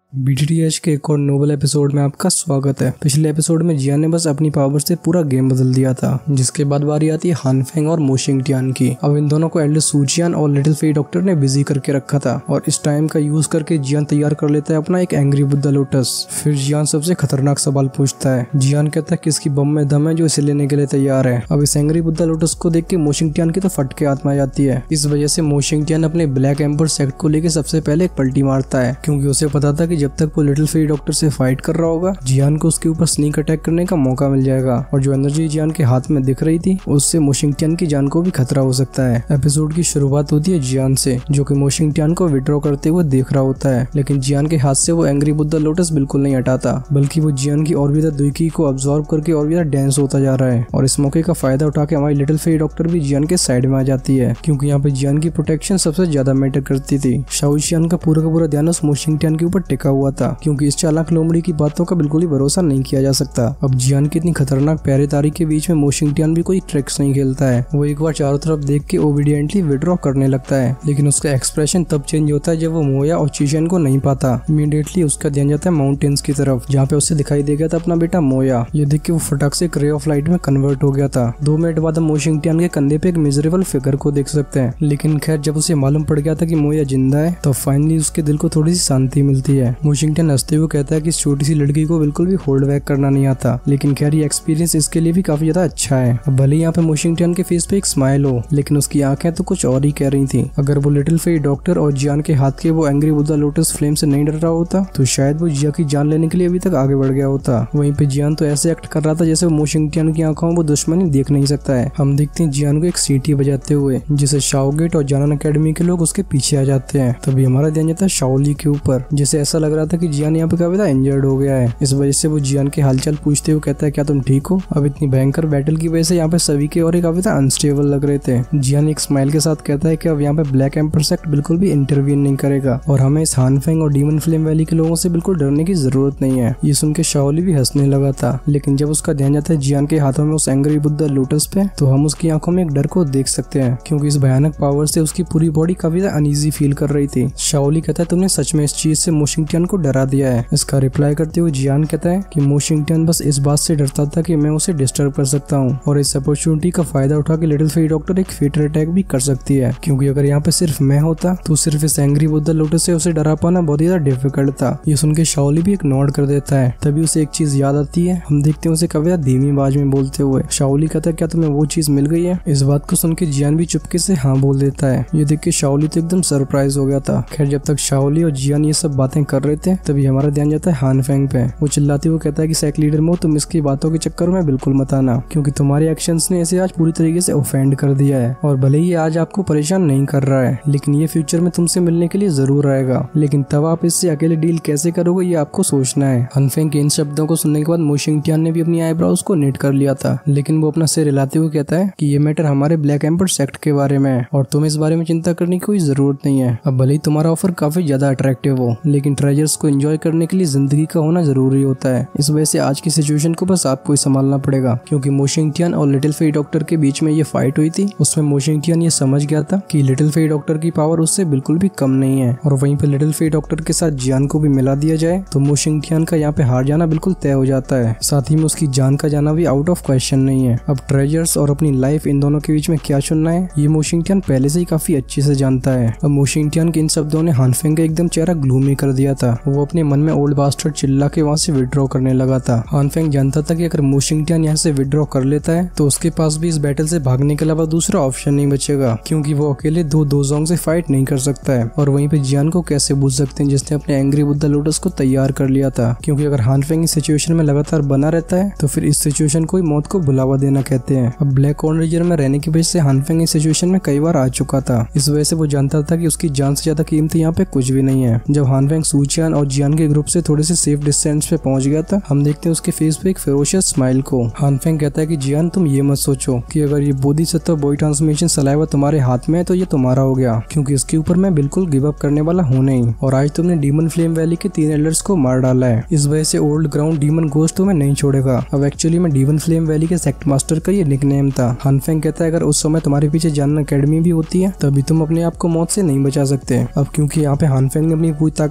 BTTH के एक और नोबल एपिसोड में आपका स्वागत है। पिछले एपिसोड में जियान ने बस अपनी पावर से पूरा गेम बदल दिया था, जिसके बाद बारी आती है हान फेंग और मो शिंगटियान की। अब इन दोनों को एल्डर सूचियान और लिटिल फेई डॉक्टर ने बिजी करके रखा था और इस टाइम का यूज करके जियान तैयार कर लेता है अपना एक एंग्री बुद्धा लोटस। फिर जियान सबसे खतरनाक सवाल पूछता है। जियान कहता है किसकी बम में दम है जो इसे लेने के लिए तैयार है। अब इस एंग्री बुद्धा लोटस को देख के मो शिंगटियान की तो फट के आत्मा जाती है। इस वजह से मो शिंगटियान अपने ब्लैक एम्बर सेक्ट को लेकर सबसे पहले एक पलटी मारता है, क्योंकि उसे पता था कि जब तक वो लिटिल फेई डॉक्टर से फाइट कर रहा होगा जियान को उसके ऊपर स्नीक अटैक करने का मौका मिल जाएगा और जो एनर्जी जियान के हाथ में दिख रही थी उससे मो शिंगटियान की जान को भी खतरा हो सकता है। एपिसोड की शुरुआत होती है जियान से, जो कि मो शिंगटियान को विड्रॉ करते हुए देख रहा होता है, लेकिन जियान के हाथ से वो एंग्री बुद्धा लोटस बिल्कुल नहीं हटाता, बल्कि वो जियान की और भी ज्यादा दुई को अब्सॉर्ब करके और भी ज्यादा डेंस होता जा रहा है। और इस मौके का फायदा उठा के हमारी लिटिल फेई डॉक्टर भी जियान के साइड में आ जाती है, क्योंकि यहाँ पे जियान की प्रोटेक्शन सबसे ज्यादा मैटर करती थी। शाओशियान का पूरा ध्यान उस मो शिंगटियान के ऊपर टिका हुआ था, क्योंकि इस चालाक लोमड़ी की बातों का बिल्कुल ही भरोसा नहीं किया जा सकता। अब जियान की इतनी खतरनाक पहरेदारी के बीच में मो शिंगटियान भी कोई ट्रिक्स नहीं खेलता है। वो एक बार चारों तरफ देख के ओबीडियंटली विड्रॉ करने लगता है, लेकिन उसका एक्सप्रेशन तब चेंज होता है जब वो मोया और चीशेन को नहीं पाता। इमीडिएटली उसका ध्यान जाता है माउंटेन्स की तरफ, जहाँ पे उसे दिखाई दे गया था अपना बेटा मोया। ये देख के वो फटाक से रे ऑफ लाइट में कन्वर्ट हो गया था। 2 मिनट बाद हम मो शिंगटियान के कंधे पे एक मिजरेबल फिगर को देख सकते हैं, लेकिन खैर जब उसे मालूम पड़ गया था कि मोया जिंदा है तो फाइनली उसके दिल को थोड़ी सी शांति मिलती है। मो शिंगटियान हंसते हुए कहता है कि इस छोटी सी लड़की को बिल्कुल भी होल्ड बैक करना नहीं आता, लेकिन खैर ये एक्सपीरियंस इसके लिए भी काफी ज्यादा अच्छा है। अब भले यहाँ पे मो शिंगटियान के फेस पे एक स्माइल हो, लेकिन उसकी आंखें तो कुछ और ही कह रही थी। अगर वो लिटिल फेई डॉक्टर और जियान के हाथ के वो एंग्री बुद्धा लोटस फ्लेम से नहीं डर रहा होता तो शायद वो जिया की जान लेने के लिए अभी तक आगे बढ़ गया होता। वहीं पे जियान तो ऐसे एक्ट कर रहा था जैसे मो शिंगटियान की आंखों में वो दुश्मनी देख नहीं सकता है। हम देखते हैं जियान को एक सीटी बजाते हुए, जिसे शाओगेट और जानन अकेडमी के लोग उसके पीछे आ जाते हैं। तभी हमारा ध्यान जाता है शाओली के ऊपर, जिसे ऐसा लग रहा था कि जियान यहाँ पे काफी ज्यादा इंजर्ड हो गया है। इस वजह से वो जियान के हालचाल पूछते हुए कहता है क्या तुम ठीक हो? अब इतनी भयंकर बैटल की वजह से यहाँ पे सभी के और एक काफी अनस्टेबल लग रहे थे। जियान एक स्माइल के साथ कहता है कि अब यहाँ पे ब्लैक एम्पर सेक्ट बिल्कुल भी इंटरवीन नहीं करेगा और हमें इस हान फेंग और डीमन फ्लेम वैली के लोगों से बिल्कुल डरने की जरूरत नहीं है। ये सुन के शाओली भी हंसने लगा था, लेकिन जब उसका ध्यान जाता है जियान के हाथों में उस एंग्री बुद्धा लोटस पे तो हम उसकी आंखों में एक डर को देख सकते हैं, क्योंकि इस भयानक पावर से उसकी पूरी बॉडी काफी अनईजी फील कर रही थी। शाओली कहता है तुमने सच में इस चीज से मो शिंगटियान को डरा दिया है। इसका रिप्लाई करते हुए जियान कहता है कि मो शिंगटियान बस इस बात से डरता था कि मैं उसे डिस्टर्ब कर सकता हूँ और इस अपॉर्चुनिटी का फायदा उठा के लिटिल फेई डॉक्टर एक फेटर अटैक भी कर सकती है, क्योंकि अगर यहाँ पे सिर्फ मैं होता तो सिर्फ इस एंग्री बुद्धा लोटस से उसे डरा पाना बहुत ही ज्यादा डिफिकल्ट था। ये सुन के शाओली भी एक नोट कर देता है। तभी उसे एक चीज याद आती है। हम देखते हैं उसे काफी धीमी आवाज में बोलते हुए। शाओली कहता है क्या तुम्हें वो चीज मिल गई है? इस बात को सुन के जियान भी चुपके से हाँ बोल देता है। ये देख के शाओली तो एकदम सरप्राइज हो गया था। खैर जब तक शाओली और जियान ये सब बातें कर रहे थे तभी हमारा ध्यान जाता है हान फेंग पे। वो चिल्लाते हुए कहता है कि सेक्ट लीडर मो तुम इसकी बातों के चक्कर में बिल्कुल मत आना, क्योंकि तुम्हारे एक्शंस ने इसे आज पूरी तरीके से ऑफेंड कर दिया है और भले ही आज आपको परेशान नहीं कर रहा है, लेकिन ये फ्यूचर में तुमसे मिलने के लिए जरूर आएगा, लेकिन तब आप इससे अकेले डील कैसे करोगे ये आपको सोचना है। हान फेंग के इन शब्दों को सुनने के बाद मो शिंगटियान ने भी अपनी आईब्रोज को नेट कर लिया था, लेकिन वो अपना सिर हिलाते हुए कहता है कि ये मैटर हमारे ब्लैक एम्पर सेक्ट के बारे में है और तुम्हें इस बारे में चिंता करने की कोई जरूरत नहीं है। अब भले ही तुम्हारा ऑफर काफी ज्यादा अट्रैक्टिव हो, लेकिन ट्रेजर्स को एंजॉय करने के लिए जिंदगी का होना जरूरी होता है। इस वजह से आज की सिचुएशन को बस आपको ही संभालना पड़ेगा, क्योंकि मो शिंगटियान और लिटिल फेई डॉक्टर के बीच में ये फाइट हुई थी। उसमें मो शिंगटियान ये समझ गया था कि लिटिल फेई डॉक्टर की पावर उससे बिल्कुल भी कम नहीं है और वहीं पे लिटिल फेई डॉक्टर के साथ जियान को भी मिला दिया जाए तो मो शिंगटियान का यहाँ पे हार जाना बिल्कुल तय हो जाता है। साथ ही में उसकी जान का जाना भी आउट ऑफ क्वेश्चन नहीं है। अब ट्रेजर्स और अपनी लाइफ इन दोनों के बीच में क्या चुनना है ये मो शिंगटियान पहले से ही काफी अच्छे से जानता है। अब मो शिंगटियान के इन शब्दों ने हान फेंग का एकदम चेहरा ग्लूमी कर दिया था। वो अपने मन में ओल्ड बास्टर्ड चिल्ला के वहाँ से विड्रॉ करने लगा था। हान फेंग जानता था कि अगर मो शिंगटियान यहाँ से विड्रॉ कर लेता है तो उसके पास भी इस बैटल से भागने के अलावा दूसरा ऑप्शन नहीं बचेगा, क्योंकि वो अकेले दो दोजोंग से फाइट नहीं कर सकता है। और वहीं पे जियान को कैसे भूल सकते हैं जिसने अपने एंग्री बुद्धा लोटस को तैयार कर लिया था, क्योंकि अगर हान फेंग इस सिचुएशन में लगातार बना रहता है तो फिर इस सिचुएशन को मौत को बुलावा देना कहते हैं। अब ब्लैक कॉर्नर रीजन में रहने की वजह से हान फेंग इस सिचुएशन में कई बार आ चुका था। इस वजह से वो जानता था कि उसकी जान से ज्यादा कीमती यहाँ पे कुछ भी नहीं है। जब हान फेंग सूचियान और जियान के ग्रुप से थोड़े से सेफ डिस्टेंस पे पहुंच गया था हम देखते हैं उसके फेस पे एक फेरोशियस स्माइल को। हान फेंग कहता है कि जियान तुम ये मत सोचो कि अगर ये बोधिसत्व बॉडी ट्रांसफॉर्मेशन सलाइवा तुम्हारे हाथ में है तो ये तुम्हारा हो गया, क्योंकि इसके ऊपर मैं बिल्कुल गिव अप करने वाला हूँ नहीं। और आज तुमने डीमन फ्लेम वैली के 3 एल्डर्स को मार डाला है, इस वजह से ओल्ड ग्राउंड डीमन गोस्ट तुम्हें नहीं छोड़ेगा। अब एक्चुअली में डीमन फ्लेम वैली के सेक्ट मास्टर का ये निकनेम था। हान फेंग कहता है अगर उस समय तुम्हारे पीछे जानन अकेडमी भी होती है तभी तुम अपने आप को मौत से नहीं बचा सकते। अब क्योंकि यहाँ पे हान फेंग ने अपनी पूरी ताकत से चिल्ला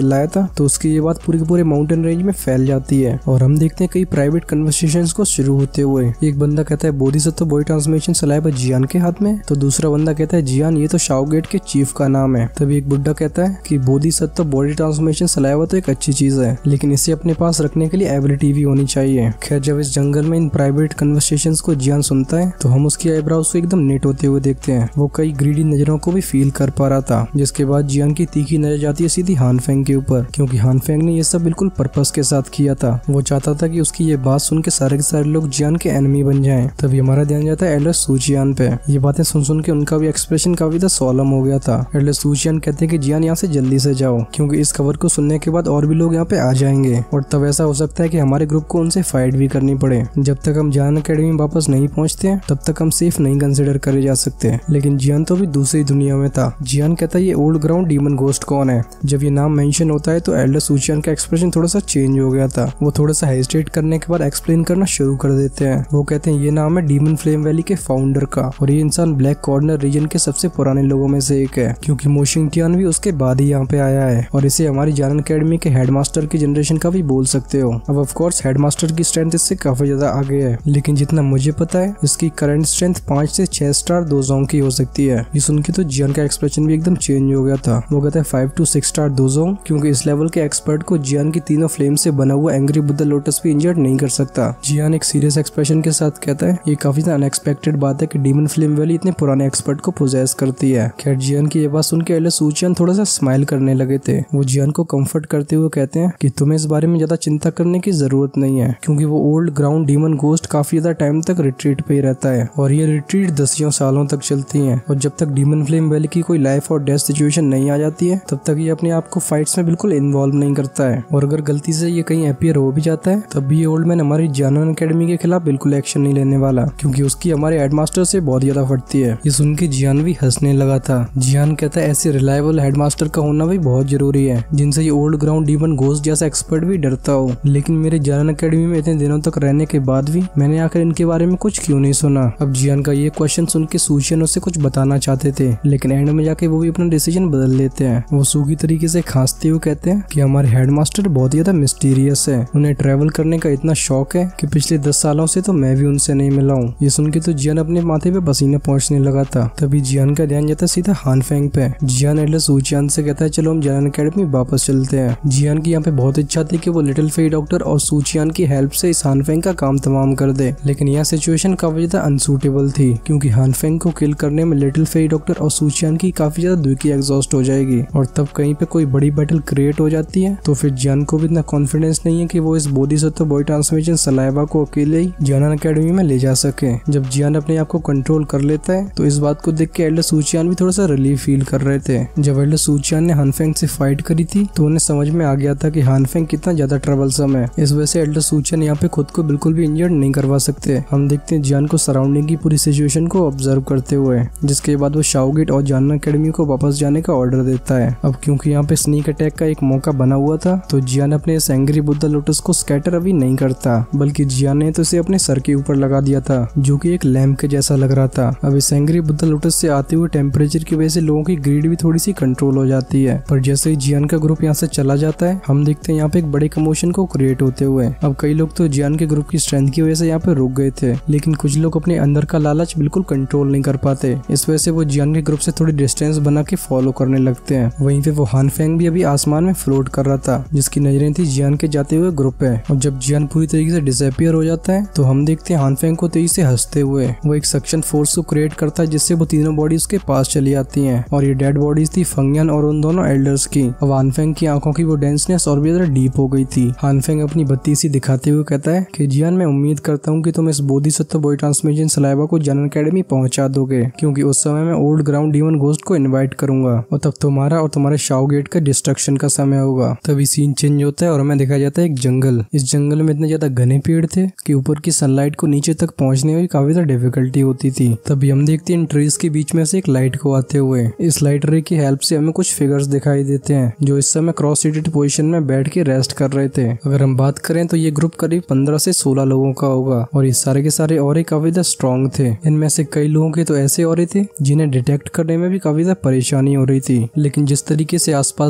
चिल्लाया था तो उसकी ये बात पूरे के पूरे माउंटेन रेंज में फैल जाती है और हम देखते हैं कई प्राइवेट कन्वर्सेशंस को शुरू होते हुए। एक बंदा कहता है बोधिसत्व बॉडी ट्रांसफॉर्मेशन सलाइवा जियान के हाथ में, तो दूसरा बंदा कहता है जियान ये तो शाओगेट के चीफ का नाम है। तभी एक बुड्ढा कहता है कि बोधिसत्व बॉडी ट्रांसफॉर्मेशन सलाइवा तो एक अच्छी चीज है लेकिन इसे अपने पास रखने के लिए एबिलिटी भी होनी चाहिए। खैर जब इस जंगल में इन प्राइवेट कन्वर्सेशंस को जियान सुनता है तो हम उसकी आईब्रोज को एकदम नेट होते हुए देखते हैं। वो कई ग्रीडी नजरों को भी फील कर पा रहा था, जिसके बाद जियान की तीखी नजर जाती है सीधी हान फेंग के ऊपर, क्योंकि हान फेंग ने ये सब बिल्कुल पर्पस के साथ किया था। वो चाहता था कि उसकी ये बात सुन के सारे लोग जियान के एनिमी बन जाएं। तभी हमारा ध्यान जाता है एल्डर सूचियान पे। ये बातें सुन के उनका भी एक्सप्रेशन काफी ज्यादा सोलम हो गया था। एल्डर सूचियान कहते हैं कि जियान यहाँ से जल्दी से जाओ, क्योंकि इस खबर को सुनने के बाद और भी लोग यहाँ पे आ जाएंगे और तब ऐसा हो सकता है कि हमारे ग्रुप को उनसे फाइट भी करनी पड़े। जब तक हम जियान अकेडमी में वापस नहीं पहुंचते हैं तब तक हम सेफ नहीं कंसिडर करे जा सकते। लेकिन जियान तो भी दूसरी दुनिया में था। जियान कहता है ये ओल्ड ग्राउंड डीमन घोस्ट कौन है। जब ये नाम मेंशन होता है तो एल्डर सूचियान का एक्सप्रेशन थोड़ा सा चेंज हो गया था। वो थोड़ा सा हेजिटेट करने के बाद एक्सप्लेन करना शुरू कर देते हैं। वो कहते हैं ये नाम है डीमन फ्लेम वैली के फाउंडर का और ये इंसान ब्लैक कॉर्नर रीजन के सबसे पुराने लोगों में से एक है, क्योंकि मोशिंग टियान भी उसके बाद ही यहाँ पे आया है और इसे हमारी जियान अकेडमी के हेडमास्टर की जनरेशन का भी बोल सकते हो। अब ऑफ कोर्स हेडमास्टर की स्ट्रेंथ इससे काफी ज्यादा आगे है, लेकिन जितना मुझे पता है इसकी करंट स्ट्रेंथ 5 से 6 स्टार दोजोंग की हो सकती है। ये सुन के तो जियान का एक्सप्रेशन भी एकदम चेंज हो गया था। वो कहता है 5 to 6 स्टार दोजोंग, क्योंकि इस लेवल के एक्सपर्ट को जियान की तीनों फ्लेम से बना हुआ एंग्री बुद्धा लोटस भी इंजर्ड नहीं कर सकता। जियान एक सीरियस एक्सप्रेशन के साथ कहता है ये काफी अनएक्सपेक्टेड बात है कि डीमन फ्लेम वैली इतने पुराने एक्सपर्ट को पोजेस करती है। खैर जियान की ये बात सुन के एल्डर सूचियान थोड़ा सा स्माइल करने लगे थे। वो जियान को कंफर्ट करते हुए कहते हैं कि तुम्हें इस बारे में ज्यादा चिंता करने की जरूरत नहीं है, क्योंकि वो ओल्ड ग्राउंड डीमन घोस्ट काफी ज्यादा टाइम तक रिट्रीट पे ही रहता है और ये रिट्रीट दसियों सालों तक चलती है और जब तक डीमन फ्लेम वैली की कोई लाइफ और डेथ सिचुएशन नहीं आ जाती है तब तक ये अपने आप को फाइट्स में बिल्कुल इन्वॉल्व नहीं करता है। और अगर गलती से ये कहीं अपीयर हो भी जाता है तब भी ये ओल्ड मैन हमारी जियान अकेडमी के खिलाफ बिल्कुल एक्शन नहीं लेने वाला, क्योंकि उसकी हमारे हेडमास्टर से बहुत ज्यादा फटती है। ये सुन के जियान भी हंसने लगा था। जियान कहता है ऐसे रिलायबल हेडमास्टर का होना भी बहुत जरूरी है जिनसे ये ओल्ड ग्राउंड डीमन घोस्ट जैसा एक्सपर्ट भी डरता हो। लेकिन मेरे जियान अकेडमी में इतने दिनों तक रहने के बाद भी मैंने आखिर इनके बारे में कुछ क्यों नहीं सुना। अब जियान का ये क्वेश्चन सुन के सूचियान उससे कुछ बताना चाहते थे, लेकिन एंड में जाके वो भी अपना डिसीजन बदल लेते हैं। वो सूखी तरीके से खांसते हुए कहते हैं कि हमारे हेडमास्टर बहुत ज्यादा मिस्टीरियस है। उन्हें ट्रैवल करने का इतना शौक है कि पिछले 10 सालों से तो मैं भी उनसे नहीं मिला हूँ। ये सुन के तो जियान अपने माथे पे पसीना पहुंचने लगा था। तभी जियान का ध्यान जाता सीधा हान फेंग पे। जियान एल्डर सूचियान से कहता है चलो हम जियान अकेडमी वापस चलते हैं। जियान की यहाँ पे बहुत इच्छा थी कि वो लिटिल फेई डॉक्टर और सूचियान की हेल्प से इस हान फेंग का काम तमाम कर दे, लेकिन यह सिचुएशन काफी ज्यादा अनसूटेबल थी, क्योंकि हान फेंग को किल करने में लिटिल फेई डॉक्टर और सूचियान की काफी ज्यादा द्विकी एग्जॉस्ट हो जाएगी और तब कहीं पे कोई बड़ी बैटल क्रिएट हो जाती है तो फिर जियान को भी इतना कॉन्फिडेंस नहीं है कि वो इस बोधिसत्व बॉडी ट्रांसफॉर्मेशन सलाइवा को अकेले ही जियान अकेडमी में ले जा सके। जब जियान अपने आप को कंट्रोल कर लेता है तो इस बात को देख के एल्डर सूचियान भी थोड़ा सा रिलीफ फील कर रहे थे। जब एल्डर सूचियान ने हान फेंग से फाइट करी थी तो उन्हें समझ में आ गया था कि हान फेंग कितना ज्यादा ट्रबलसम है। इस वजह से एल्डर सूचियान यहाँ पे खुद को बिल्कुल भी इंजर्ड नहीं करवा सकते। हम देखते हैं जियान को सराउंडिंग की पूरी सिचुएशन को ऑब्जर्व करते हुए, जिसके बाद वो शाओगेट और जियान अकेडमी को वापस जाने का ऑर्डर देता है। अब क्योंकि यहाँ पे स्नीक अटैक का एक मौका बना हुआ था तो जियान अपने इस एंग्री बुद्धा लोटस को स्कैटर अभी नहीं करता, बल्कि जियान ने तो इसे अपने सर के ऊपर लगा दिया था, जो कि एक लैंप के जैसा लग रहा था। अब इस एंग्री बुद्धा लोटस से आते हुए टेम्परेचर की वजह से लोगों की ग्रीड भी थोड़ी सी कंट्रोल हो जाती है। पर जैसे ही जियान का ग्रुप यहाँ से चला जाता है हम देखते हैं यहाँ पे एक बड़े कमोशन को क्रिएट होते हुए। अब कई लोग तो जियान के ग्रुप की स्ट्रेंथ की वजह से यहाँ पे रुक गए थे, लेकिन कुछ लोग अपने अंदर का लालच बिल्कुल कंट्रोल नहीं कर पाते। इस वजह से वो जियान के ग्रुप से थोड़ी डिस्टेंस बना के फॉलो करने लगते हैं। वहीं पे वो हान फेंग भी अभी आसमान में फ्लोट कर रहा था, जिसकी नजरें थी जियान के जाते हुए ग्रुप पे। और जब जियान पूरी तरीके से डिसअपीयर हो जाता है तो हम देखते हैं हान फेंग को तेजी से हंसते हुए। वो एक सक्शन फोर्स को क्रिएट करता है जिससे वो तीनों बॉडीज के पास चली आती हैं और ये डेड बॉडीज थी फंगियन और उन दोनों एल्डर्स की। अब हान फेंग की आंखों की वो डेंसनेस और भी ज्यादा डीप हो गई थी। हान फेंग अपनी बत्ती सी दिखाते हुए कहता है कि जियान मैं उम्मीद करता हूँ कि तुम इस बोधिसत्व बॉडी ट्रांसफॉर्मेशन सलाइवा को जियान अकेडमी पहुंचा दोगे, क्योंकि उस समय मैं ओल्ड ग्राउंड डीमन घोस्ट को इनवाइट करूंगा और तब तुम्हारा और तुम्हारे शाओगेट का डिस्ट्रक्शन का समय होगा। तभी सीन चेंज होता है और हमें दिखाया जाता है एक जंगल। इस जंगल में इतने ज्यादा घने पेड़ थे कि ऊपर की सनलाइट को नीचे तक पहुंचने में काफी ज्यादा डिफिकल्टी होती थी। तभी हम देखते हैं इन ट्रीज के बीच में से एक लाइट को आते हुए। इस लाइट रे की हेल्प से हमें कुछ फिगर्स दिखाई देते हैं जो इस समय क्रॉस सीटेड पोजीशन में बैठ के रेस्ट कर रहे थे। अगर हम बात करें तो ये ग्रुप करीब 15 से 16 लोगों का होगा और ये सारे के सारे औरे काफी ज्यादा स्ट्रॉन्ग थे। इनमें से कई लोगों के तो ऐसे औरे थे जिन्हें डिटेक्ट करने में भी काफी ज्यादा परेशानी हो रही थी, लेकिन जिस तरीके से आसपास के लोग उनके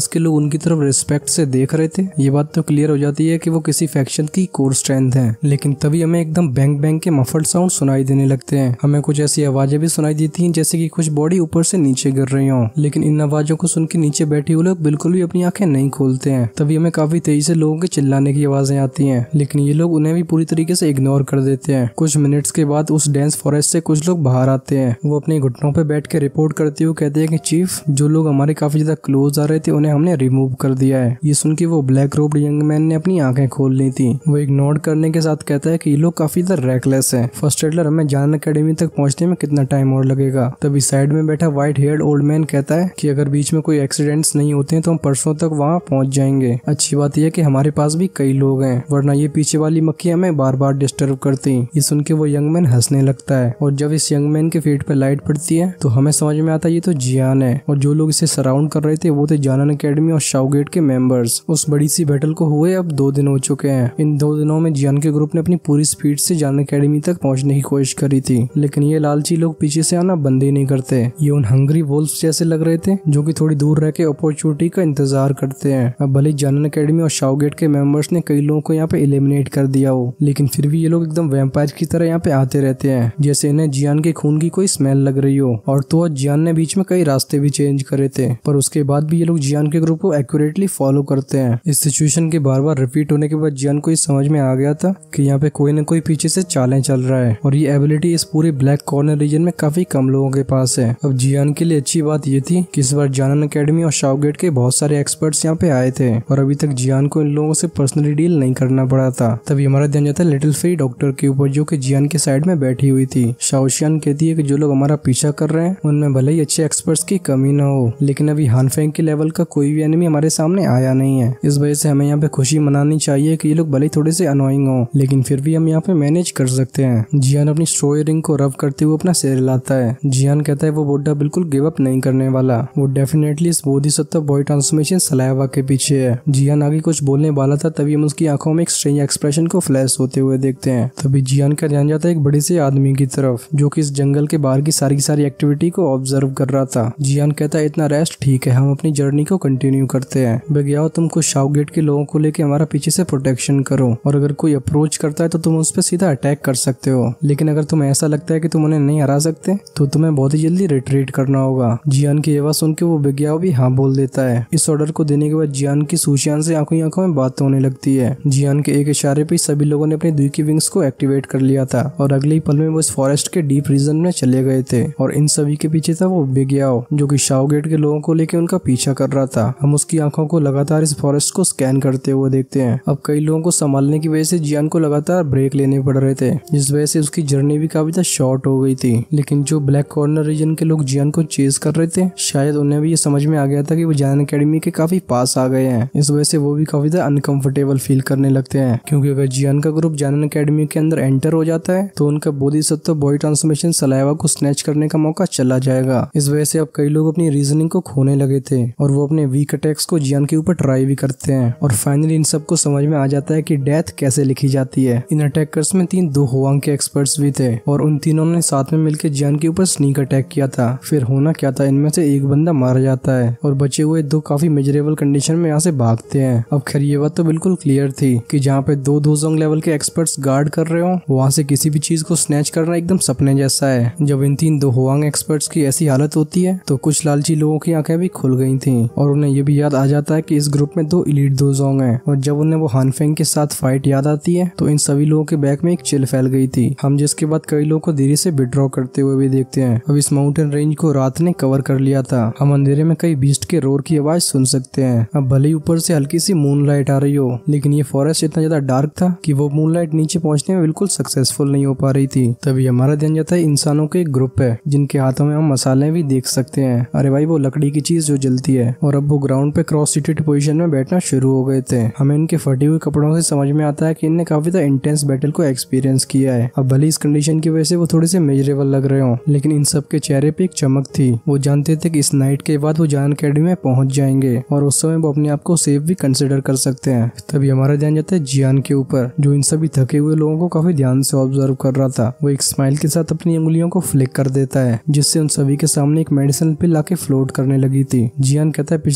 उनकी तरफ रिस्पेक्ट से देख रहे थे। ये बात तो क्लियर हो जाती है कि वो किसी फैक्शन की कोर स्ट्रेंथ है। लेकिन तभी हमें एकदम बैंग बैंग के मफल्ड साउंड सुनाई देने लगते हैं। हमें कुछ ऐसी आवाजें भी सुनाई देती हैं जैसे कि कुछ बॉडी ऊपर से नीचे गिर रही हो। लेकिन इन आवाजों को सुन के नीचे बैठे हुए लोग बिल्कुल भी अपनी आंखें नहीं खोलते हैं। तभी हमें काफी तेजी से लोगों के चिल्लाने की आवाजें आती हैं, लेकिन ये लोग उन्हें भी पूरी तरीके से इग्नोर कर देते हैं। कुछ मिनट्स के बाद उस डेंस फॉरेस्ट से कुछ लोग बाहर आते हैं। वो अपने घुटनों पे बैठ के रिपोर्ट करते हुए कहते हैं कि चीफ, जो लोग हमारे काफी ज्यादा क्लोज आ रहे थे उन्हें हमने रिमूव कर दिया है। ये सुन के वो ब्लैक रोब्ड यंग मैन ने अपनी आंखें खोल ली थी। वो इग्नोर करने के साथ कहता है कि ये लोग काफी ज्यादा रेकलेस है। फर्स्ट एडलर, हमें जानन अकेडमी तक पहुंचने में कितना टाइम और लगेगा? तभी साइड में बैठा व्हाइट हेयर्ड ओल्ड मैन कहता है कि अगर बीच में कोई एक्सीडेंट्स नहीं होते हैं तो हम परसों तक वहाँ पहुंच जाएंगे। अच्छी बात यह है कि हमारे पास भी कई लोग हैं, वरना ये पीछे वाली मक्खियां हमें बार बार डिस्टर्ब करती। ये सुन के वो यंग मैन हंसने लगता है और जब इस यंग मैन के फेट पे लाइट पड़ती है तो हमें समझ में आता है ये तो जियान है। और जो लोग इसे सराउंड कर रहे थे वो थे जानन अकेडमी और शाओगेट के मेंबर्स। उस बड़ी सी बैटल को हुए अब 2 दिन हो चुके हैं। इन 2 दिनों में जियान के ग्रुप ने अपनी पूरी स्पीड से जानन अकेडमी तक पहुंचने की कोशिश करी थी, लेकिन ये लालची लोग पीछे से आना बंद ही नहीं करते। ये उन हंग्री वोल्फ्स जैसे लग रहे थे जो कि थोड़ी दूर रह के अपॉर्चुनिटी का इंतजार करते हैं। अब भले जानन अकेडमी और शाओगेट के मेंबर्स ने कई लोगों को यहाँ पे एलिमिनेट कर दिया हो, लेकिन फिर भी ये लोग एकदम वैम्पायर की तरह यहाँ पे आते रहते हैं, जैसे इन्हें जियान के खून की कोई स्मेल लग रही हो। और तो जियान ने बीच में कई रास्ते भी चेंज करे थे, पर उसके बाद भी ये लोग जियान के ग्रुप को एक्यूरेटली फॉलो करते हैं। इस सिचुएशन के बार बार रिपीट होने के बाद जियान को ये समझ में आ गया था कि यहाँ पे कोई न कोई पीछे से चालें चल रहा है, और ये एबिलिटी इस पूरे ब्लैक कॉर्नर रीजन में काफी कम लोगों के पास है। अब जियान के लिए अच्छी बात ये थी कि इस बार जानन अकेडमी और शाओगेट के बहुत सारे एक्सपर्ट्स यहाँ पे आए थे, और अभी तक जियान को इन लोगों से पर्सनली डील नहीं करना पड़ा था। तभी हमारा ध्यान जाता है लिटिल फेरी डॉक्टर के ऊपर, जो कि जियान के साइड में बैठी हुई थी। शाओशियान कहती है कि जो लोग हमारा पीछा कर रहे हैं उनमें भले ही अच्छे एक्सपर्ट्स की कमी न हो, लेकिन अभी हानफेंग के लेवल का कोई भी एनिमी हमारे सामने आया नहीं है। इस वजह से हमें यहाँ पे खुशी मनानी चाहिए कि ये लोग भले थोड़े से अनोइंग हो, लेकिन फिर भी हम यहाँ पे मैनेज कर सकते हैं। जियान अपनी स्ट्रो इयरिंग को रब करते हुए अपना सिर हिलाता है। जियान कहता है वो बुड्ढा बिल्कुल गिव अप नहीं करने वाला, वो डेफिनेटली इस बोधिसत्व बॉय ट्रांसफॉर्मेशन सलाइवा के पीछे है। जियान आगे कुछ बोलने वाला था, तभी हम उसकी आंखों में एक स्ट्रेंज एक्सप्रेशन को फ्लैश होते हुए देखते हैं। तभी जियान का ध्यान जाता है एक बड़े से आदमी की तरफ, जो कि इस जंगल के बाहर की सारी एक्टिविटी को ऑब्जर्व कर रहा था। जियान कहता है इतना रेस्ट ठीक है, हम अपनी जर्नी को कंटिन्यू करते हैं। बगयाओ, तुम कुछ शाओगेट के लोगों को लेके हमारा पीछे से प्रोटेक्शन करो, और अगर कोई अप्रोच करता है तो तुम उस पर सीधा अटैक कर सकते हो, लेकिन अगर तुम्हें ऐसा लगता है कि तुम उन्हें नहीं हरा सकते तो तुम्हें बहुत ही जल्दी रिट्रीट करना होगा। जियान की आवाज सुन के वो बगयाओ भी हाँ बोल देता है। इस ऑर्डर को देने के बाद जियान की सूशियान से आंखों आंखों में बात होने लगती है। जियान के एक इशारे पे सभी लोगों ने अपने दुई की विंग्स को एक्टिवेट कर लिया था, और अगले ही पल में वो इस फॉरेस्ट के डीप रीजन में चले गए थे, और इन सभी के पीछे था वो बगयाओ, जो कि शाओगेट के लोगों को लेके उनका पीछा कर रहा था। हम उसकी आंखों को लगातार इस फॉरेस्ट को स्कैन करते हुए देखते हैं। अब कई लोगों को संभालने की वजह से जियान को लगातार ब्रेक लेने पड़ रहे थे, जिस वजह से उसकी जर्नी भी काफी ज्यादा शॉर्ट हो गई थी। लेकिन जो ब्लैक कॉर्नर रीजन के लोग जियान को चेज कर रहे थे, शायद उन्हें भी ये समझ में आ गया था कि वो जानन अकेडमी के काफी पास आ गए हैं। इस वजह से वो भी काफी ज्यादा अनकंफर्टेबल फील करने लगते हैं, क्योंकि अगर जियान का ग्रुप जानन अकेडमी के अंदर एंटर हो जाता है तो उनका बोधिसत्व बॉय ट्रांसफॉर्मेशन सलाइवा को स्नैच करने का मौका चला जाएगा। इस वजह से अब कई लोग अपनी रीजनिंग को खोने लगे थे, और वो अपने वीक अटैक्स को जियान के ऊपर ट्राई भी करते हैं। और फाइनली इन सबको समझ में आ जाता है कि डेथ कैसे लिखी जाती है। इन अटैकर्स में 3 दो होवांग के एक्सपर्ट्स भी थे, और उन तीनों ने साथ में मिलकर जियान के ऊपर स्नीक अटैक किया था। फिर होना क्या था, इनमें से एक बंदा मारा जाता है और बचे हुए 2 काफी मेजरेबल कंडीशन में यहाँ से भागते हैं। अब खैर ये बात तो बिल्कुल क्लियर थी कि जहाँ पे 2 दोजोंग लेवल के एक्सपर्ट्स गार्ड कर रहे हो, वहाँ से किसी भी चीज को स्नैच करना एकदम सपने जैसा है। जब इन 3 दो होवांग एक्सपर्ट्स की ऐसी हालत होती है तो कुछ लालची लोगों की आंखें भी खुल गई थी, और उन्हें ये भी याद आ जाता है कि इस ग्रुप में 2 इलीट दोजोंग हैं। और जब उन्हें वो हानफेंग के साथ फाइट याद आती है तो इन सभी लोगों के बैक में एक चिल फैल गई थी। हम जिसके बाद कई लोगों को धीरे से विड्रॉ करते हुए भी देखते हैं। अब इस माउंटेन रेंज को रात ने कवर कर लिया था। हम अंधेरे में कई बीस्ट के रोर की आवाज सुन सकते हैं। अब भले ही ऊपर से हल्की सी मूनलाइट आ रही हो, लेकिन ये फॉरेस्ट इतना ज्यादा डार्क था कि वो मूनलाइट नीचे पहुंचने में बिल्कुल सक्सेसफुल नहीं हो पा रही थी। तभी हमारा ध्यान जाता है इंसानों के एक ग्रुप है जिनके हाथों में हम मसाले भी देख सकते हैं। अरे भाई, वो लकड़ी की चीज जो जलती है। और अब वो ग्राउंड पे क्रॉस सीटेड पोजीशन में बैठना शुरू हो गए थे। हमें इनके फटे हुए कपड़ों से समझ में आता है कि इनने काफी ज्यादा इंटेंस बैटल को एक्सपीरियंस किया है। अब भले इस कंडीशन की वजह से वो थोड़े से मेजरेबल लग रहे हो, लेकिन इन सब के चेहरे पे एक चमक थी। वो जानते थे कि इस नाइट के बाद वो जानन अकेडमी में पहुंच जाएंगे, और उस समय वो अपने आप को सेफ भी कंसिडर कर सकते हैं। तभी हमारा ध्यान जाता है जियान के ऊपर, जो इन सभी थके हुए लोगों को काफी ध्यान से ऑब्जर्व कर रहा था। वो एक स्माइल के साथ अपनी उंगलियों को फ्लिक कर देता है, जिससे उन सभी के सामने एक मेडिसिन पिल आके फ्लोट करने लगी थी। जियान कहता है पिछले कुछ दिनों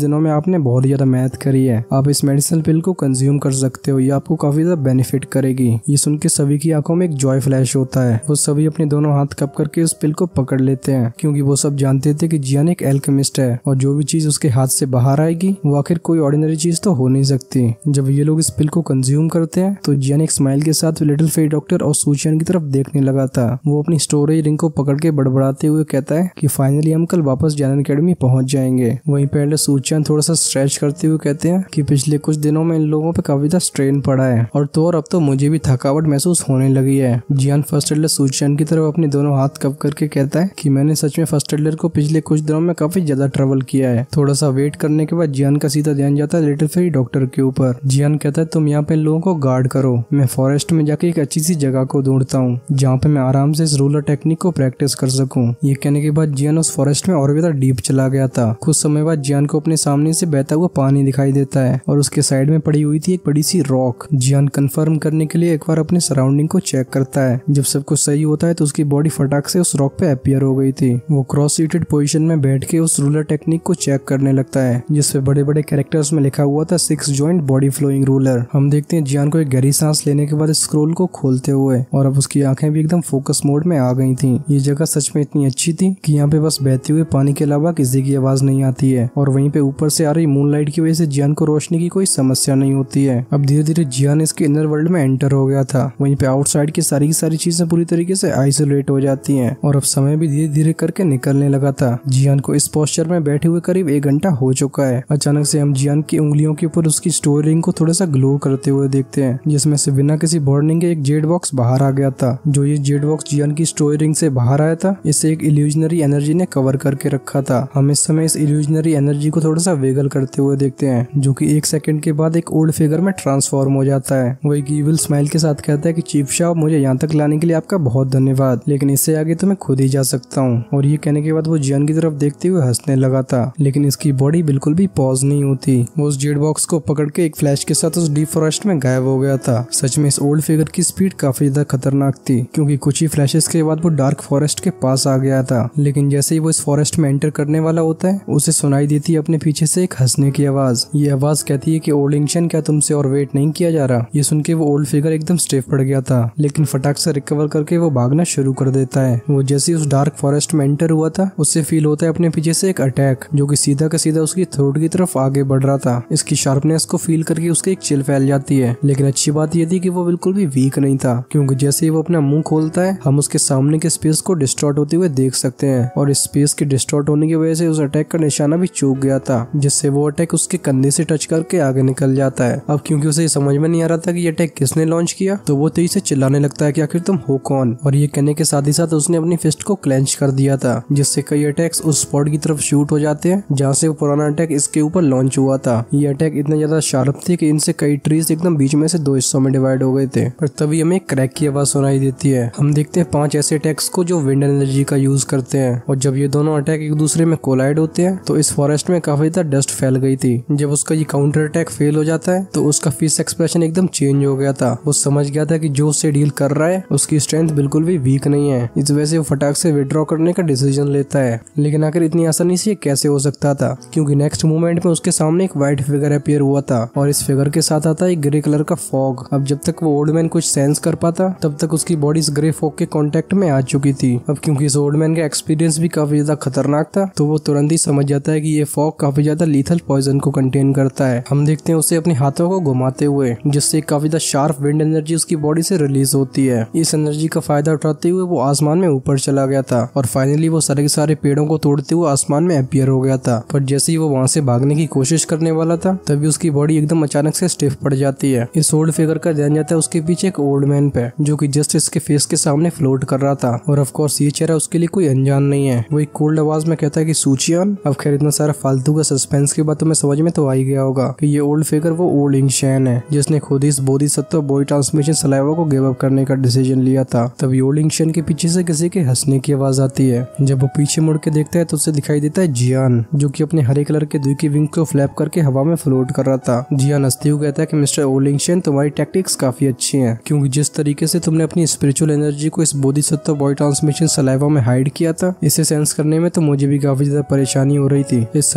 दिनों में आपने बहुत ज्यादा मेहनत करी है, आप इस मेडिसिनल पिल को कंज्यूम कर सकते हो, ये आपको काफी ज्यादा बेनिफिट करेगी। ये सुन के सभी की आंखों में एक जॉय फ्लैश होता है। वो सभी अपने दोनों हाथ कप करके उस पिल को पकड़ लेते हैं, क्योंकि वो सब जानते थे कि जियान एक एल्केमिस्ट है और जो भी चीज उसके हाथ से बाहर आएगी वो आखिर कोई ऑर्डिनरी चीज तो हो नहीं सकती। जब ये लोग इस पिल को कंज्यूम करते हैं तो जियान एक स्माइल के साथ लिटिल फेट डॉक्टर और सूचियान की तरफ देखने लगा था। वो अपनी स्टोरेज रिंग को पकड़ के बड़बड़ाते हुए कहता है कि फाइनली हम कल वापस जियान अकेडमी पहुंच जाएंगे। वहीं पहले सूचियान थोड़ा सा स्ट्रेच करते हुए कहते हैं कि पिछले कुछ दिनों में इन लोगों पे काफी ज्यादा स्ट्रेन पड़ा है और तो और अब तो मुझे भी थकावट महसूस होने लगी है। जियान फर्स्ट एडलर सूचियान की तरफ अपने दोनों हाथ कप करके कहता है कि मैंने सच में फर्स्ट एडलर को पिछले कुछ दिनों में काफी ज्यादा ट्रैवल किया है। थोड़ा सा वेट करने के बाद जियान का सीधा ध्यान जाता है लिटिल फेरी डॉक्टर के ऊपर। जियान कहता है तुम यहाँ पे इन लोगों को गार्ड करो, मैं फॉरेस्ट में जाके एक अच्छी सी जगह को ढूंढता हूँ जहाँ पे मैं आराम से इस रूलर टेक्निक को प्रैक्टिस कर सकूँ। ये कहने के बाद जियान उस फॉरेस्ट में और भी ज्यादा डीप चला गया था। कुछ समय बाद जियान को अपने सामने से बहता हुआ पानी दिखाई देता है और उसके साइड में पड़ी हुई थी एक बड़ी सी रॉक। जियान कंफर्म करने के लिए एक बार अपने सराउंडिंग को चेक करता है। जब सब कुछ सही होता है तो उसकी बॉडी फटाक से उस रॉक पे अपीयर हो गई थी। वो क्रॉस सीटेड पोजीशन में बैठ के उस रूलर टेक्निक को चेक करने लगता है जिसपे बड़े बड़े कैरेक्टर्स में लिखा हुआ था 6 जॉइंट बॉडी फ्लोइंग रूलर। हम देखते हैं जियान को एक गहरी सांस लेने के बाद स्क्रोल को खोलते हुए और अब उसकी आंखें भी एकदम फोकस मोड में आ गई थी। ये जगह सच में इतनी अच्छी थी कि यहाँ पे बस बहते हुए पानी के अलावा किसी की आवाज नहीं आती है और वहीं पे ऊपर से आ रही मूनलाइट की वजह से जियान को रोशनी की कोई समस्या नहीं होती है। अब धीरे धीरे जियान इसके इनर वर्ल्ड में एंटर हो गया था। वहीं पे आउटसाइड की सारी चीजें पूरी तरीके से आइसोलेट हो जाती हैं और अब समय भी धीरे धीरे करके निकलने लगा था। जियान को इस पोस्चर में बैठे हुए करीब 1 घंटा हो चुका है। अचानक से हम जियान की उंगलियों के ऊपर उसकी स्टोरी रिंग को थोड़ा सा ग्लो करते हुए देखते हैं जिसमें से बिना किसी वार्निंग के एक जेड बॉक्स बाहर आ गया था। जो ये जेड बॉक्स जियान की स्टोरी रिंग से बाहर आया था इसे एक इल्यूजनरी एनर्जी ने कवर करके रखा था। हम इस समय इस इल्यूजनरी एनर्जी को थोड़ा सा वेगल करते हुए देखते हैं जो कि 1 सेकंड के बाद एक ओल्ड फिगर में ट्रांसफॉर्म हो जाता है। वो एक इविल स्माइल के साथ कहता है कि चीफ साहब मुझे यहाँ तक लाने के लिए आपका बहुत धन्यवाद, लेकिन इससे आगे तो मैं खुद ही जा सकता हूँ। और ये कहने के बाद वो जियान की तरफ देखते हुए हंसने लगा था, लेकिन इसकी बॉडी बिल्कुल भी पॉज नहीं होती। वो उस जेड बॉक्स को पकड़ के एक फ्लैश के साथ उस डीप फॉरेस्ट में गायब हो गया था। सच में इस ओल्ड फिगर की स्पीड काफी ज्यादा खतरनाक थी क्योंकि कुछ ही फ्लैशेस के बाद वो डार्क फॉरेस्ट के पास आ गया था। लेकिन जैसे ही वो इस फॉरेस्ट में एंटर करने वाला होता है उसे सुनाई देती है अपने पीछे से एक हंसने की आवाज। ये आवाज कहती है कि ओल्ड इंशन क्या तुमसे और वेट नहीं किया जा रहा। ये सुन के वो ओल्ड फिगर एकदम स्टिफ पड़ गया था, लेकिन फटाक से रिकवर करके वो भागना शुरू कर देता है। वो जैसे ही उस डार्क फॉरेस्ट में एंटर हुआ था उससे फील होता है अपने पीछे से एक अटैक जो कि सीधा का सीधा उसकी थ्रोट की तरफ आगे बढ़ रहा था। इसकी शार्पनेस को फील करके उसके एक चिल फैल जाती है, लेकिन अच्छी बात ये थी कि वो बिल्कुल भी वीक नहीं था क्योंकि जैसे ही वो अपना मुंह खोलता है हम उसके सामने के स्पेस को डिस्टॉर्ट होते हुए देख सकते हैं और इस स्पेस के डिस्टॉर्ट होने की वजह से उस अटैक का निशाना भी चूक गया था जिससे वो अटैक उसके कंधे से टच करके आगे निकल जाता है। अब क्योंकि उसे समझ में नहीं आ रहा था कि ये अटैक किसने लॉन्च किया तो वो तेजी से चिल्लाने लगता है कि आखिर तुम हो कौन। और ये कहने के साथ ही साथ उसने अपनी फिस्ट को क्लेंच कर दिया था जिससे कई अटैक्स उस स्पॉट की तरफ शूट हो जाते हैं जहाँ से वो पुराना अटैक इसके ऊपर लॉन्च हुआ था। ये अटैक इतना ज्यादा शार्प थे कि इनसे कई ट्रीज एकदम बीच में से 2 हिस्सों में डिवाइड हो गए थे। पर तभी हमें क्रैक की आवाज सुनाई देती है। हम देखते हैं 5 ऐसे अटैक्स को जो विंड एनर्जी का यूज करते हैं और जब ये दोनों अटैक एक दूसरे में कोलाइड होते हैं तो इस फॉरेस्ट में काफी ज्यादा डस्ट फैल गई थी। जब उसका ये काउंटर अटैक फेल हो जाता है तो उसका फेस एक्सप्रेशन एकदम चेंज हो गया था। वो समझ गया था कि जो उससे डील कर रहा है उसकी स्ट्रेंथ बिल्कुल भी वीक नहीं है। इस वजह से वो फटाक से विड्रॉ करने का डिसीजन लेता है। लेकिन आखिर इतनी आसानी से कैसे हो सकता था क्योंकि नेक्स्ट मोमेंट में उसके सामने एक व्हाइट फिगर अपीयर हुआ था और इस फिगर के साथ आता है एक ग्रे कलर का फॉग। अब जब तक वो ओल्ड मैन कुछ सेंस कर पाता तब तक उसकी बॉडी इस ग्रे फॉग के कांटेक्ट में आ चुकी थी। अब क्योंकि इस ओल्ड मैन का एक्सपीरियंस भी काफी ज्यादा खतरनाक था तो वो तुरंत ही समझ जाता है कि ये फॉग काफी ज्यादा लीथल पॉइजन को कंटेन करता है। हम देखते हैं उसे अपने हाथों को घुमाते हुए जिससे काफी ज्यादा शार्प विंड एनर्जी उसकी बॉडी से रिलीज होती है। इस एनर्जी का फायदा उठाते हुए वो आसमान में ऊपर चला गया था और फाइनली वो सारे के सारे पेड़ों को तोड़ते हुए आसमान में अपीयर हो गया था। पर जैसे ही वो वहाँ से भागने की कोशिश करने वाला था तभी उसकी बॉडी एकदम अचानक से स्टिफ पड़ जाती है। इस ओल्ड फिगर का ध्यान जाता है उसके पीछे एक ओल्ड मैन पे जो कि जस्ट इसके फेस के सामने फ्लोट कर रहा था और ऑफ कोर्स ये चेहरा उसके लिए कोई अनजान नहीं है। वो एक कोल्ड आवाज में कहता है कि सूचियान। अब खैर इतना सारा फालतू का सस्पेंस के बाद तुम्हें समझ में तो आ ही गया होगा कि ये ओल्ड फिगर वो ओल्ड इंशन है जिसने खुद इस बोधिसत्व बॉडी ट्रांसमिशन सलाइवा को गिव अप करने का डिसीजन लिया था। तभी ओल्ड इंशन के पीछे से किसी के हंसने की आवाज आती है। जब वो पीछे मुड़ के देखता है तो उसे दिखाई देता है जियान जो कि अपने हरे कलर के दुई की विंग को फ्लैप करके हवा में फ्लोट कर रहा था। जियान हंसते हुए कहता है कि मिस्टर ओल्ड इंशन तुम्हारी टैक्टिक्स काफी अच्छी हैं क्योंकि जिस तरीके से तुमने अपनी स्पिरिचुअल एनर्जी को इस बोधिसत्व बॉडी ट्रांसमिशन सलाइवा में हाइड किया था इसे सेंस करने में तो मुझे भी काफी ज्यादा परेशानी हो रही थी। इस समय ओल्ड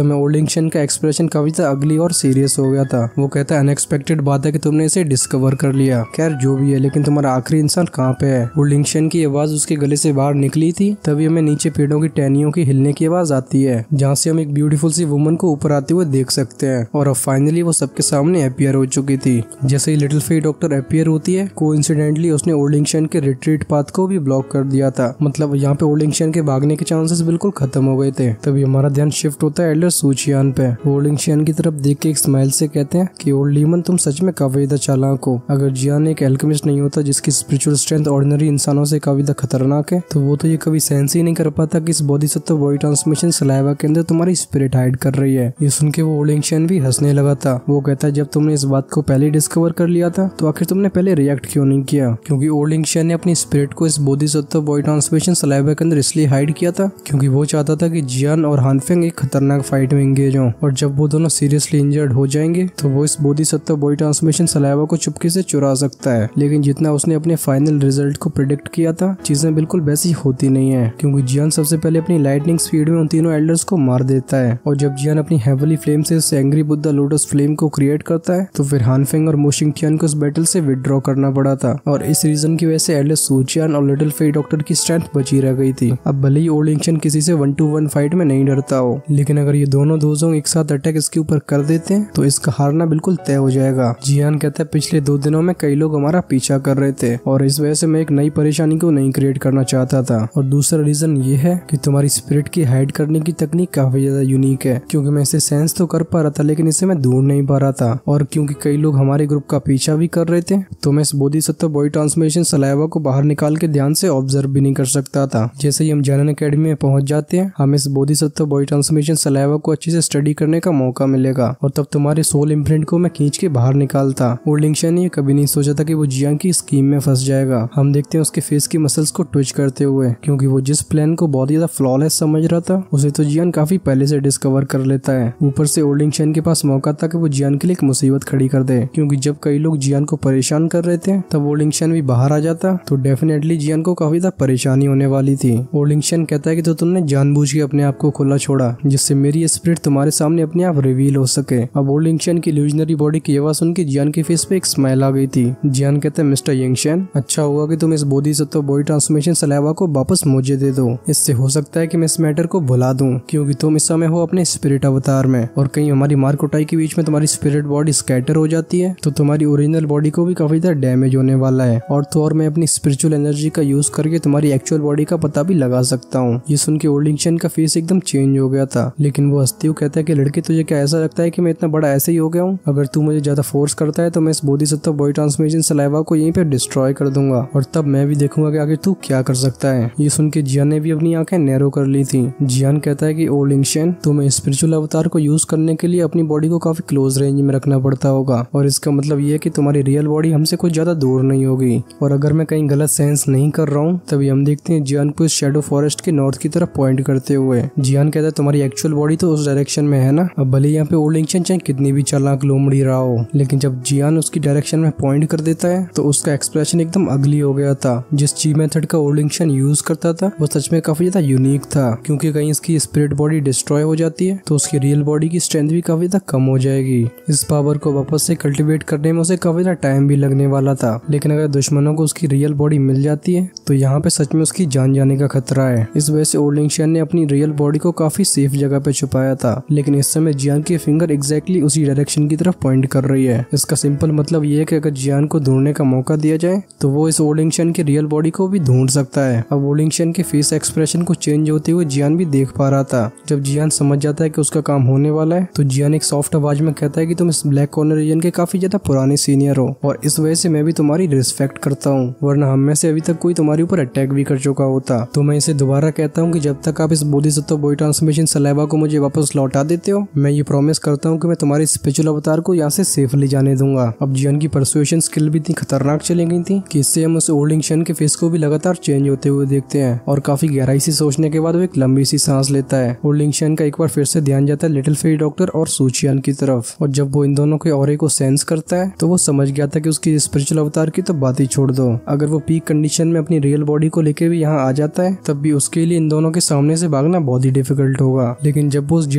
ओलिंगशन का एक्सप्रेशन काफी ज्यादा अगली और सीरियस हो गया था। वो कहता है अनएक्सपेक्टेड बात है कि तुमने इसे डिस्कवर कर लिया, खैर जो भी है, लेकिन तुम्हारा आखिरी इंसान कहाँ पे है। ओलिंगशन की आवाज उसके गले से बाहर निकली थी। तभी हमें नीचे पेड़ों की टहनियों की हिलने की आवाज आती है, जहाँ से हम एक ब्यूटीफुल सी वुमन को ऊपर आते हुए देख सकते हैं। और अब फाइनली वो सबके सामने अपीयर हो चुकी थी। जैसे ही लिटिल फेट डॉक्टर अपीयर होती है, कोइंसिडेंटली उसने ओलिंगशन के रिट्रीट पाथ को भी ब्लॉक कर दिया था। मतलब यहाँ पे ओलिंगशन के भागने के चांसेस बिल्कुल खत्म हो गए थे। तभी हमारा ध्यान शिफ्ट होता है एल्डर सूचियान पे। ओलिंगशन की तरफ देख के एक स्माइल से कहते हैं कि ओल्ड लीमन, तुम सच में काफी ज्यादा चालाक हो। अगर जियान एक एल्केमिस्ट नहीं होता जिसकी स्पिरिचुअल स्ट्रेंथ ऑर्डिनरी इंसानों से काफी ज्यादा खतरनाक है, तो वो तो ये कभी सेंस ही नहीं कर पाता कि इस बोधिसत्व बॉडी ट्रांसमिशन सलाइवा के अंदर तुम्हारी स्पिरिट हाइड कर रही है। ये सुन के वो ओलिंगशन भी हंसने लगा था। वो कहता है जब तुमने इस बात को पहले डिस्कवर कर लिया था तो आखिर तुमने पहले रिएक्ट क्यों नहीं किया? क्योंकि ओलिंगशन ने अपनी स्पिरिट को इस बोधिसत्व बॉडी ट्रांसमिशन सलाइवा के अंदर इसलिए हाइड किया था क्योंकि वो चाहता था कि जियान और हानफेंग एक खतरनाक फाइट में एंगेज हों, और जब वो दोनों सीरियसली इंजर्ड हो जाएंगे तो वो इस बोधिसत्व बॉडी ट्रांसमिशन सलाइवा को चुपके से चुरा सकता है। लेकिन जितना उसने अपने फाइनल रिजल्ट को प्रेडिक्ट किया था, चीजें बिल्कुल वैसी होती नहीं है। क्योंकि जियान सबसे पहले अपनी लाइटनिंग स्पीड में उन तीनों एल्डर्स को मार देता है, और जब जियान अपनी हेवली फ्लेम से इस एंग्री बुद्धा लोटस फ्लेम को क्रिएट करता है तो फिर हानफेंग और मोशिंग टियान को इस बैटल से विड्रॉ करना पड़ा था। और इस रीजन की वजह से एल्डर सूचियान और लिटिल फेट डॉक्टर की स्ट्रेंथ बची रह गई थी। अब भले ही ओलिंगशन किसी से 1-to-1 फाइट में नहीं डरता हो, लेकिन अगर ये दोनों दोस्तों एक साथ अटैक इसके ऊपर कर देते हैं तो इसका हारना बिल्कुल तय हो जाएगा। जियान कहता है पिछले 2 दिनों में कई लोग हमारा पीछा कर रहे थे और इस वजह से मैं एक नई परेशानी को नहीं क्रिएट करना चाहता था। और दूसरा रीजन ये है कि तुम्हारी स्पिरिट की हाइड करने की तकनीक काफी ज्यादा यूनिक है, क्योंकि मैं इसे सेंस तो कर पा रहा था लेकिन इसे मैं ढूंढ नहीं पा रहा था। और क्योंकि कई लोग हमारे ग्रुप का पीछा भी कर रहे थे तो मैं इस बोधिसत्व बॉडी ट्रांसमिशन सलाइवा को बाहर निकाल के ध्यान से ऑब्जर्व भी नहीं कर सकता था। जैसे ही हम जानन एकेडमी में पहुंच जाते हैं, हमें इस बोधिसत्व बॉडी ट्रांसमिशन सलाइवा को अच्छे से स्टडी करने का मौका मिलेगा, और तब तुम्हारे सोल इम्प्रिंट को मैं खींच के बाहर निकालता। ओलिंगशन ने कभी नहीं सोचा था कि वो जियान की स्कीम में फंस जाएगा। हम देखते हैं उसके फेस की मसल्स को ट्विच करते हुए, क्योंकि वो जिस प्लान को बहुत ज्यादा फ्लॉलेस समझ रहा था उसे तो जियान काफी पहले से डिस्कवर कर लेता है। ऊपर से ओलिंगशन के पास मौका था कि वो जियान के लिए एक मुसीबत खड़ी कर दे, क्योंकि जब कई लोग जियान को परेशान कर रहे थे तब ओलिंगशन भी बाहर आ जाता तो डेफिनेटली जियान को काफी ज्यादा परेशानी होने वाली थी। ओलिंगशन कहता है कि तो तुमने जानबूझ के अपने आप को खुला छोड़ा जिससे मेरी स्पिरिट तुम्हारे सामने अपने आप रिवील हो सके। अब ओलिंगशन की इल्यूजनरी बॉडी की आवाज सुन के जियान के फेस पे एक स्माइल आ गई थी। जियान कहता है मिस्टर यंगशन, अच्छा होगा कि तुम इस बोधिसत्व बॉडी ट्रांसमिशन सलाइवा को वापस मुझे दे दो। इससे हो सकता है कि मैं इस मैटर को भुला दूं, क्योंकि तुम इस समय हो अपने स्पिरिट अवतार में, और कहीं हमारी मार कुटाई के बीच में तुम्हारी स्पिरिट बॉडी स्कैटर हो जाती है तो तुम्हारी ओरिजिनल बॉडी को भी काफी ज्यादा डैमेज होने वाला है। और तो और मैं अपनी स्पिरिचुअल एनर्जी का यूज करके तुम्हारी एक्चुअल बॉडी का पता भी लगा सकता हूँ। ये सुन के ओलिंगशन का फेस एकदम चेंज हो गया था, लेकिन वो हंसते हुए कहता है कि लड़के तुझे क्या ऐसा लगता है कि मैं इतना बड़ा ऐसे ही हो गया हूँ? अगर तू मुझे ज्यादा फोर्स करता है तो मैं इस बोधिसत्व बॉडी ट्रांसमिशन सलाइवा को यहीं पे डिस्ट्रॉय कर दूंगा, और तब मैं भी देखूंगा कि आगे तू क्या कर सकता है। ये सुन के जियान ने भी अपनी आंखें नैरो कर ली थी। जियान कहता है कि ओलिंगशन, तुम्हें स्पिरिचुअल अवतार को यूज करने के लिए अपनी बॉडी को काफी क्लोज रेंज में रखना पड़ता होगा, और इसका मतलब ये है कि तुम्हारी रियल बॉडी हमसे कुछ ज्यादा दूर नहीं होगी। और अगर मैं कहीं गलत सेंस नहीं कर रहा हूँ, तभी हम देखते हैं जियान को इस शैडो फॉरेस्ट के नॉर्थ की तरफ पॉइंट करते हुए। जियान कहता है तुम्हारी एक्चुअल बॉडी तो उस डायरेक्शन में है ना। अब भले यहाँ पे ओलिंगशन चाहे कितनी भी चालाक लोमड़ी रहा हो, लेकिन जब जियान उसकी डायरेक्शन में पॉइंट कर देता है तो उसका एक्सप्रेशन एकदम अगली हो गया था। जिस ची मेथड का ओलिंगशन यूज करता था वो सच में काफी ज्यादा यूनिक था, क्योंकि कहीं इसकी स्पिरिट बॉडी डिस्ट्रॉय हो जाती है तो उसकी रियल बॉडी की स्ट्रेंथ भी काफी ज्यादा कम हो जाएगी। इस पावर को वापस से कल्टिवेट करने में उसे काफी ज्यादा टाइम भी लगने वाला था, लेकिन अगर दुश्मनों को उसकी रियल बॉडी मिल जाती है तो यहाँ पे सच में उसकी जान जाने का खतरा है। इस वजह से ओलिंगशन ने अपनी रियल बॉडी को काफी सेफ जगह पे छुपाया था, लेकिन इस समय जियान की फिंगर एग्जैक्टली उसी डायरेक्शन की तरफ पॉइंट कर रही है। इसका सिंपल मतलब ये है कि अगर जियान को ढूंढने का मौका दिया जाए तो वो इस ओलिंगशन की रियल बॉडी को भी ढूंढ सकता है। अब ओलिंगशन के फेस एक्सप्रेशन को चेंज होते हुए जियान भी देख पा रहा था। जब जियान समझ जाता है कि उसका काम होने वाला है तो जियान एक सॉफ्ट आवाज में कहता है कि तुम इस ब्लैक कॉर्नर रीजन के काफी ज्यादा पुराने सीनियर हो, और इस वजह से मैं भी तुम्हारी रिस्पेक्ट करता हूँ, वरना हम में से अभी तक कोई तुम्हारे ऊपर अटैक भी कर चुका होता। तो मैं इसे दोबारा कहता हूँ कि जब तक आप इस बोधिसत्व बॉडी ट्रांसमिशन सलाइवा को मुझे वापस लौटा देते हो, मैं ये प्रॉमिस करता हूँ कि मैं तुम्हारे स्पिरिचुअल अवतार को यहाँ से सेफली जाने दूंगा। अब जियान की परसुएशन स्किल भी इतनी खतरनाक चली गई थी कि इससे हम उस ओलिंगशन के फेस को भी लगातार चेंज होते हुए देखते हैं, और काफी गहराई से सोचने के बाद वो एक लंबी सी सांस लेता है। ओलिंगशन का एक बार फिर से ध्यान जाता है लिटिल फेट डॉक्टर और सूचियान की तरफ, और जब वो इन दोनों के ऑरे को सेंस करता है तो वो समझ गया था कि उसकी स्पिरिचुअल अवतार की तो बात ही छोड़ दो, अगर वो पीक कंडीशन में अपनी रियल बॉडी को लेके भी यहाँ आ जाता है तब भी उसके लिए इन दोनों के सामने से भागना बहुत ही डिफिकल्ट होगा। लेकिन जब वो उस जेड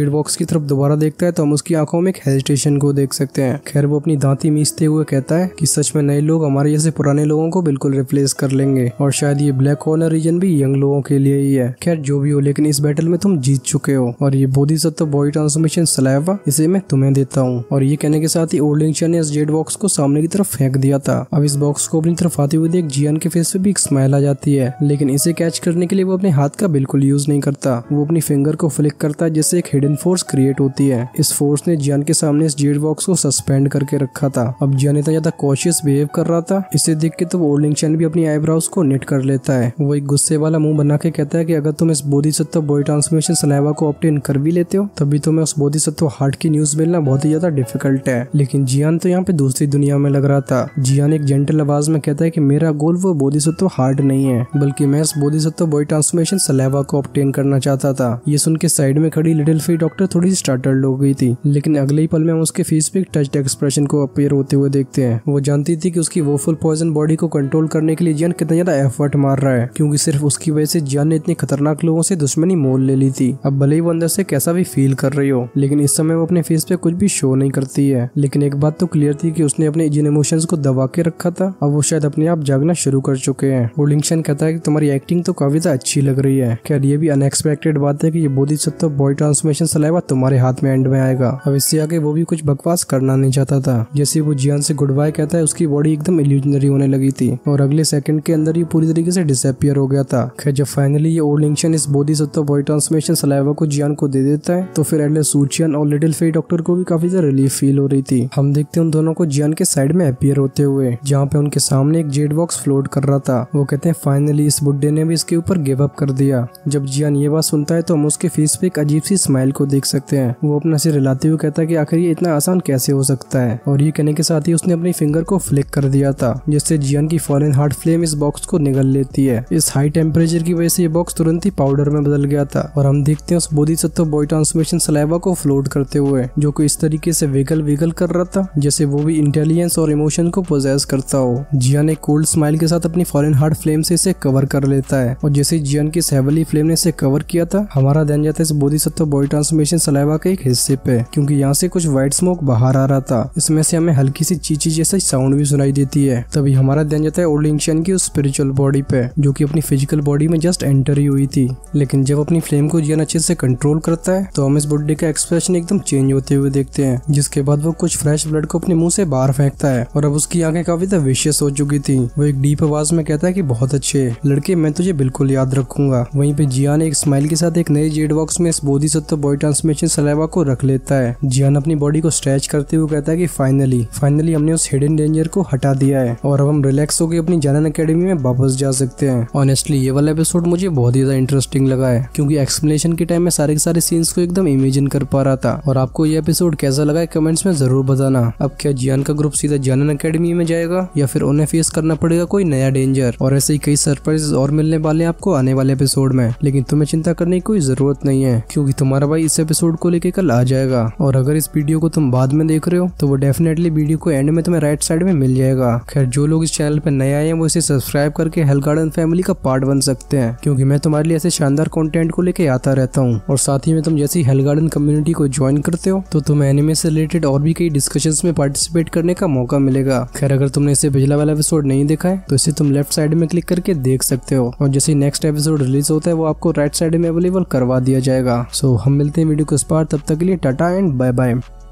जेड बॉक्स की तरफ दोबारा देखता है तो हम उसकी आंखों में एक हेजिटेशन को देख सकते हैं। खैर वो अपनी दांती मीचते हुए कहता है कि सच में नए लोग हमारे जैसे पुराने लोगों को बिल्कुल रिप्लेस कर लेंगे और शायद ये ब्लैक कॉर्नर रीजन भी यंग लोगों के लिए ही है। खैर जो भी हो, लेकिन इस बैटल में तुम जीत चुके हो और ये बोधिसत्व बॉडी ट्रांसफॉर्मेशन सलाइवा इसे मैं तुम्हें देता हूँ। और ये कहने के साथ ही ओल्ड लिंग च्यान ने इस जेड बॉक्स को सामने की तरफ फेंक दिया था। अब इस बॉक्स को अपनी तरफ आते हुए देख जियान के फेस पे भी एक स्माइल आ जाती है, लेकिन इसे कैच करने के लिए वो अपने हाथ का बिल्कुल यूज नहीं करता। वो अपनी फिंगर को फ्लिक करता है जिससे एक हिडन फोर्स क्रिएट होती है। इस फोर्स ने जियान के सामने इस जेड बॉक्स को सस्पेंड करके रखा था। अब जियान इतना ज्यादा कॉशियस बिहेव कर रहा था, इसे देख के तो ओल्ड लिंग च्यान भी अपनी आईब्रोज को निट कर लेता है। वो एक गुस्से वाला मुंह बना के कहता है कि अगर तुम इस बोधिसत्व बॉडी ट्रांसफॉर्मेशन सलाइवा को ऑब्टेन कर भी लेते हो तभी तुम्हें उस बोधिसत्व हार्ट की न्यूज मिलना बहुत ही ज्यादा डिफिकल्ट है। लेकिन जियान तो यहाँ पे दूसरी दुनिया में लग रहा था। जियान एक जेंटल आवाज में कहता है कि मेरा गोल वो बोधिसत्व हार्ट नहीं है, बल्कि मैं इस बोधिसत्व बॉडी ट्रांसफॉर्मेशन सलाइवा को ऑब्टेन करना चाहता था। ये सुन के साइड में खड़ी लिटिल फी डॉक्टर थोड़ी सी स्टार्टल्ड हो गई थी, लेकिन अगले ही पल में हम उसके फेस पे एक टच्ड एक्सप्रेशन को अपीयर होते हुए देखते हैं। वो जानती थी कि उसकी वो फुल पॉइजन बॉडी को कंट्रोल करने के लिए जियान कितना ज्यादा एफर्ट मार रहा है, क्योंकि सिर्फ उसकी वजह से जियान ने इतनी खतरनाक लोगों से दुश्मनी मोल ले ली थी। अब भले ही वो अंदर से कैसा भी फील कर रही हो, लेकिन इस समय वो अपने फेस पे कुछ भी शो नहीं करती है। लेकिन एक बात तो क्लियर थी कि उसने अपने जिन इमोशंस को दबा के रखा था अब वो शायद अपने आप जागना शुरू कर चुके हैं। ओल्ड लिंग च्यान कहता है कि तुम्हारी एक्टिंग तो काफी ज्यादा अच्छी लग रही है। खैर ये भी अनएक्सपेक्टेड बात है कि ये बोधिसत्व बॉडी ट्रांसफॉर्मेशन सलाइवा तुम्हारे हाथ में एंड में आएगा। अब इससे आगे वो भी कुछ बकवास करना नहीं चाहता था। जैसे वो जियान से गुड बाय कहता है उसकी बॉडी एकदम इल्यूजनरी होने लगी थी और अगले सेकंड के अंदर ये पूरी तरीके से डिसअपियर हो गया था। खैर जब फाइनली ये ओल्ड लिंग च्यान इस बोधिसत्व बॉडी ट्रांसफॉर्मेशन सलाइवा को जियान को दे देता है तो फिर एटलस सूचियन और लिटिल फी डॉक्टर को भी काफी ज्यादा रिलीफ फील हो रही थी। हम देखते हैं उन दोनों को जियान के साइड में अपीयर होते हुए, जहाँ पे उनके सामने एक जेड बॉक्स फ्लोट कर रहा था। वो कहते हैं फाइनली इस बुड्ढे ने भी इसके ऊपर गिव अप कर दिया। जब जियान ये बात सुनता है तो हम उसके फेस पे एक अजीब सी स्माइल को देख सकते हैं। वो अपना सिर हिलाते हुए कहता है कि आखिर ये इतना आसान कैसे हो सकता है, और ये कहने के साथ ही उसने अपनी फिंगर को फ्लिक कर दिया था जिससे जियान की फॉलन हार्ट फ्लेम इस बॉक्स को निगल लेती है। इस हाई टेम्परेचर की वजह से ये बॉक्स तुरंत ही पाउडर में बदल गया था और हम देखते हैं उस बोधिसत्व बॉडी ट्रांसफॉर्मेशन सलाइवा को फ्लोट करते हुए, जो कि इस तरीके से विगल कर रहा था जैसे वो भी इंटेलिजेंस और इमोशन को पोजेस करता हो। जियान एक कोल्ड स्माइल के साथ अपनी फॉरेन हार्ट फ्लेम से इसे कवर कर लेता है और जैसे जियान की हेवली फ्लेम ने इसे कवर किया था हमारा ध्यान जाता है इस बोधिसत्व बॉडी ट्रांसफॉर्मेशन सलाइवा के एक हिस्से पे, क्योंकि यहाँ से कुछ व्हाइट स्मोक बाहर आ रहा था। इसमें से हमें हल्की सी चीची जैसा साउंड भी सुनाई देती है। तभी हमारा ध्यान जाता है ओल्ड लिंग च्यान की उस स्पिरिचुअल बॉडी पे, जो कि अपनी फिजिकल बॉडी में जस्ट एंटर ही हुई थी। लेकिन जब अपनी फ्लेम को जियान अच्छे से कंट्रोल करता है तो हम इस बुड्ढे का एक्सप्रेशन एकदम चेंज होते हुए देखते हैं, जिसके बाद वो कुछ फ्रेश ब्लड को अपने मुंह से बाहर फेंकता है और अब उसकी आंखें काफी ज्यादा विशियस हो चुकी थी। वो एक डीप आवाज में कहता है कि बहुत अच्छे लड़के, मैं तुझे बिल्कुल याद रखूंगा। वहीं पे जियान एक स्माइल के साथ एक नए जेड बॉक्स में इस बोधिसत्व बॉडी ट्रांसफॉर्मेशन सलाइवा को रख लेता है। जियान अपनी बॉडी को स्ट्रेच करते हुए कहता है कि फाइनली हमने उस हिडन डेंजर को हटा दिया है और अब हम रिलैक्स होकर अपनी जानन एकेडमी में वापस जा सकते हैं। ऑनेस्टली ये वाला एपिसोड मुझे बहुत ही ज्यादा इंटरेस्टिंग लगा है, क्योंकि एक्सप्लेनेशन के टाइम में सारे के सारे सीन्स को एकदम इमेजिन कर पा रहा था। और आपको ये एपिसोड कैसा लगा है कमेंट्स में जरूर बताना। अब क्या जियान का ग्रुप सीधा जानन एकेडमी में जाएगा या फिर उन्हें फेस करना पड़ेगा कोई नया डेंजर, और ऐसे ही कई सरप्राइज और मिलने वाले आपको आने वाले एपिसोड में। लेकिन तुम्हें चिंता करने की कोई जरूरत नहीं है, क्योंकि तुम्हारा भाई इस एपिसोड को लेके कल आ जाएगा। और अगर इस वीडियो को तुम बाद में देख रहे हो तो वो डेफिनेटली वीडियो को एंड में तुम्हें राइट साइड में मिल जाएगा। खैर जो लोग इस चैनल पे नए आए हैं वो इसे सब्सक्राइब करके हेल गार्डन फैमिली का पार्ट बन सकते हैं, क्योंकि मैं तुम्हारे लिए ऐसे शानदार कंटेंट को लेके आता रहता हूँ। और साथ ही में तुम जैसे ही हेल गार्डन कम्युनिटी को ज्वाइन करते हो तो तुम्हें एनिमे से रिलेटेड और भी कई डिस्कशंस में पार्टिसिपेट करने का मौका मिलेगा। खैर अगर तुमने इसे पिछला वाला एपिसोड नहीं देखा है तो इसे तुम लेफ्ट साइड में क्लिक करके देख सकते हो, और जैसे नेक्स्ट एपिसोड रिलीज होता है वो आपको राइट साइड में अवेलेबल करवा दिया जाएगा। सो हम मिलते हैं वीडियो को इस पार, तब तक के लिए टाटा एंड बाय बाय।